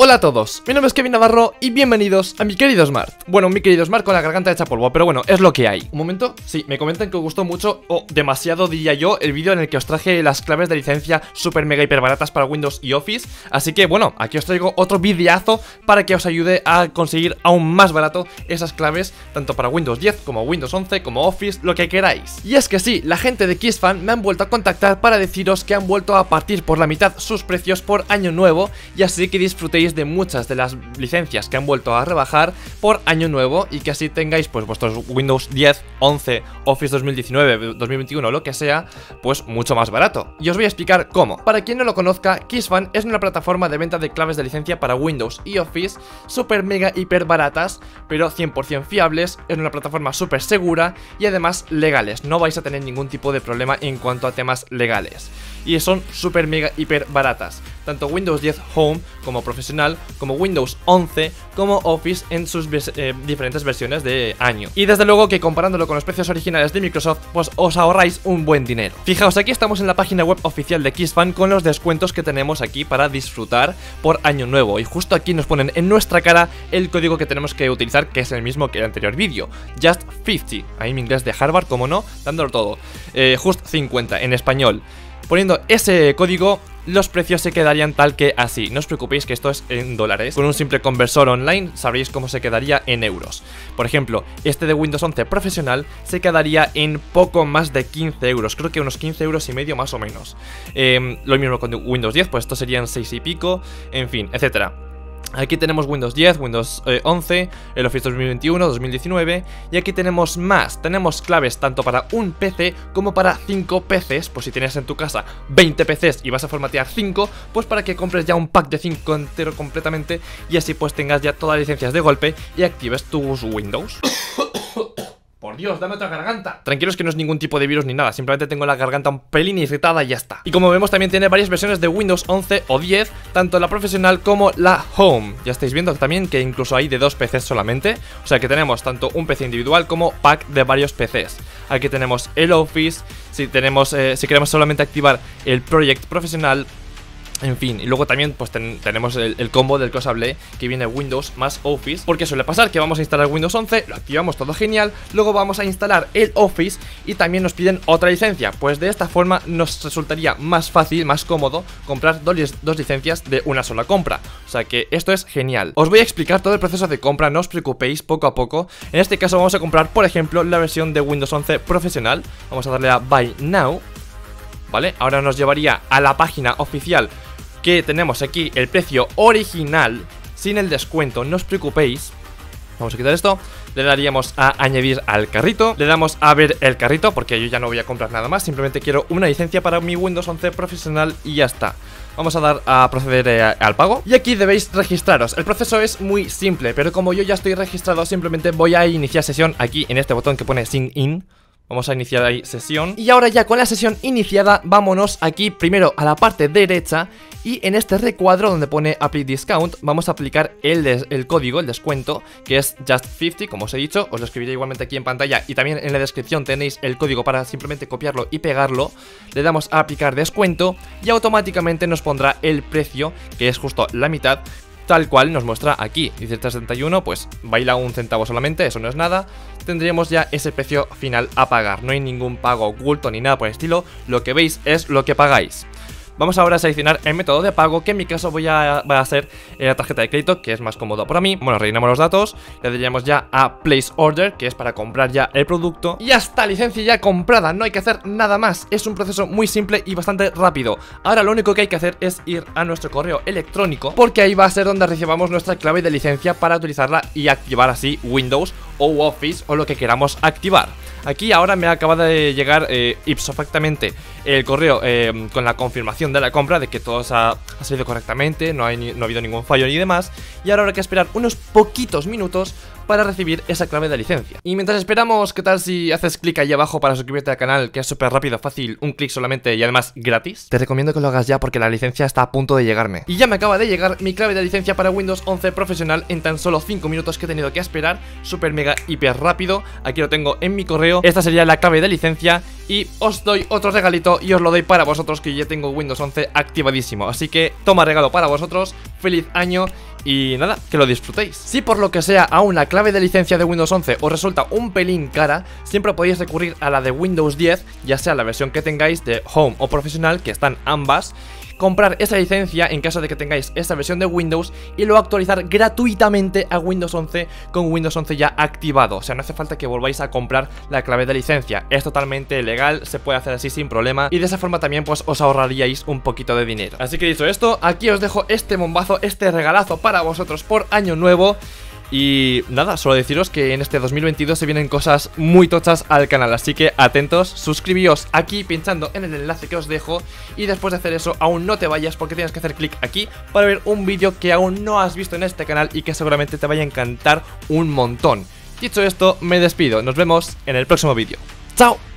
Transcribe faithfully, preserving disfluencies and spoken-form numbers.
Hola a todos, mi nombre es Kevin Navarro y bienvenidos a mi querido Smart. Bueno, mi querido Smart con la garganta hecha polvo, pero bueno, es lo que hay. Un momento, sí, me comentan que os gustó mucho, o demasiado diría yo, el vídeo en el que os traje las claves de licencia super mega hiper baratas para Windows y Office. Así que bueno, aquí os traigo otro videazo para que os ayude a conseguir aún más barato esas claves, tanto para Windows diez como Windows once, como Office, lo que queráis. Y es que sí, la gente de KissFan me han vuelto a contactar para deciros que han vuelto a partir por la mitad sus precios por año nuevo, y así que disfrutéis de muchas de las licencias que han vuelto a rebajar por año nuevo y que así tengáis pues vuestros Windows diez, once, Office dos mil diecinueve, dos mil veintiuno, lo que sea, pues mucho más barato. Y os voy a explicar cómo. Para quien no lo conozca, KissFan es una plataforma de venta de claves de licencia para Windows y Office super mega hiper baratas, pero cien por cien fiables. Es una plataforma súper segura y además legales. No vais a tener ningún tipo de problema en cuanto a temas legales. Y son super mega hiper baratas, tanto Windows diez Home como Profesional, como Windows once, como Office en sus eh, diferentes versiones de año. Y desde luego que comparándolo con los precios originales de Microsoft, pues os ahorráis un buen dinero. Fijaos, aquí estamos en la página web oficial de KissFan con los descuentos que tenemos aquí para disfrutar por año nuevo. Y justo aquí nos ponen en nuestra cara el código que tenemos que utilizar, que es el mismo que el anterior vídeo, Just cincuenta. Ahí mi inglés de Harvard, como no, dándolo todo. eh, Just cincuenta en español. Poniendo ese código, los precios se quedarían tal que así. No os preocupéis que esto es en dólares. Con un simple conversor online sabréis cómo se quedaría en euros. Por ejemplo, este de Windows once Profesional se quedaría en poco más de quince euros. Creo que unos quince euros y medio más o menos. eh, Lo mismo con Windows diez, pues estos serían seis y pico. En fin, etcétera. Aquí tenemos Windows diez, Windows eh, once, el Office dos mil veintiuno, dos mil diecinueve. Y aquí tenemos más, tenemos claves tanto para un P C como para cinco P Cs. Pues si tienes en tu casa veinte P Cs y vas a formatear cinco, pues para que compres ya un pack de cinco entero completamente, y así pues tengas ya todas las licencias de golpe y actives tus Windows. Por Dios, dame otra garganta. Tranquilos que no es ningún tipo de virus ni nada, simplemente tengo la garganta un pelín irritada y ya está. Y como vemos también tiene varias versiones de Windows once o diez, tanto la Profesional como la Home. Ya estáis viendo también que incluso hay de dos P Cs solamente. O sea que tenemos tanto un P C individual como pack de varios P Cs. Aquí tenemos el Office, si, tenemos, eh, si queremos solamente activar el Project Profesional. En fin, y luego también pues ten, tenemos el, el combo del que os hablé, que viene Windows más Office. Porque suele pasar que vamos a instalar Windows once, lo activamos todo genial, luego vamos a instalar el Office y también nos piden otra licencia. Pues de esta forma nos resultaría más fácil, más cómodo comprar dos, dos licencias de una sola compra. O sea que esto es genial. Os voy a explicar todo el proceso de compra, no os preocupéis, poco a poco. En este caso vamos a comprar, por ejemplo, la versión de Windows once Profesional. Vamos a darle a Buy Now. Vale, ahora nos llevaría a la página oficial, que tenemos aquí el precio original sin el descuento, no os preocupéis. Vamos a quitar esto, le daríamos a añadir al carrito, le damos a ver el carrito porque yo ya no voy a comprar nada más, simplemente quiero una licencia para mi Windows once Profesional y ya está. Vamos a dar a proceder eh, al pago. Y aquí debéis registraros. El proceso es muy simple, pero como yo ya estoy registrado, simplemente voy a iniciar sesión aquí en este botón que pone Sign In. Vamos a iniciar ahí sesión. Y ahora ya con la sesión iniciada, vámonos aquí primero a la parte derecha. Y en este recuadro donde pone Apply Discount, vamos a aplicar el, des, el código, el descuento, que es Just cincuenta, como os he dicho. Os lo escribiré igualmente aquí en pantalla. Y también en la descripción tenéis el código para simplemente copiarlo y pegarlo. Le damos a aplicar descuento y automáticamente nos pondrá el precio, que es justo la mitad, tal cual nos muestra aquí. Dice tres setenta y uno, pues baila un centavo solamente, eso no es nada. Tendríamos ya ese precio final a pagar. No hay ningún pago oculto ni nada por el estilo. Lo que veis es lo que pagáis. Vamos ahora a seleccionar el método de pago, que en mi caso voy a, voy a hacer la tarjeta de crédito, que es más cómodo para mí. Bueno, rellenamos los datos, le daríamos ya a Place Order, que es para comprar ya el producto. Y ya está, licencia ya comprada, no hay que hacer nada más. Es un proceso muy simple y bastante rápido. Ahora lo único que hay que hacer es ir a nuestro correo electrónico, porque ahí va a ser donde recibamos nuestra clave de licencia para utilizarla y activar así Windows o Office o lo que queramos activar. Aquí ahora me acaba de llegar eh, ipso factamente el correo eh, con la confirmación de la compra, de que todo ha, ha salido correctamente, no, hay ni, no ha habido ningún fallo ni demás. Y ahora habrá que esperar unos poquitos minutos para recibir esa clave de licencia. Y mientras esperamos, ¿qué tal si haces clic ahí abajo para suscribirte al canal, que es súper rápido, fácil, un clic solamente y además gratis? Te recomiendo que lo hagas ya porque la licencia está a punto de llegarme. Y ya me acaba de llegar mi clave de licencia para Windows once Profesional en tan solo cinco minutos que he tenido que esperar, súper mega hiper rápido. Aquí lo tengo en mi correo, esta sería la clave de licencia y os doy otro regalito y os lo doy para vosotros, que ya tengo Windows once activadísimo. Así que toma regalo para vosotros, feliz año y nada, que lo disfrutéis. Si por lo que sea aún la clave de licencia de Windows once os resulta un pelín cara, siempre podéis recurrir a la de Windows diez, ya sea la versión que tengáis de Home o Profesional, que están ambas. Comprar esa licencia en caso de que tengáis esta versión de Windows y luego actualizar gratuitamente a Windows once con Windows once ya activado. O sea, no hace falta que volváis a comprar la clave de licencia, es totalmente legal, se puede hacer así sin problema y de esa forma también pues os ahorraríais un poquito de dinero. Así que dicho esto, aquí os dejo este bombazo, este regalazo para vosotros por año nuevo. Y nada, solo deciros que en este dos mil veintidós se vienen cosas muy tochas al canal, así que atentos, suscribíos aquí pinchando en el enlace que os dejo. Y después de hacer eso, aún no te vayas porque tienes que hacer clic aquí para ver un vídeo que aún no has visto en este canal y que seguramente te vaya a encantar un montón. Dicho esto, me despido, nos vemos en el próximo vídeo. ¡Chao!